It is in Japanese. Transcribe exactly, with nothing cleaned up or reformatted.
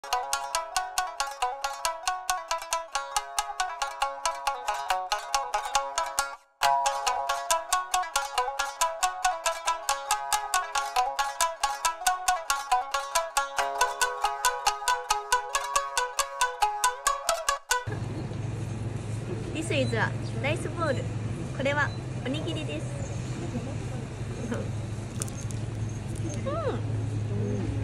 This is a ライスボール。これはおにぎりです。うん。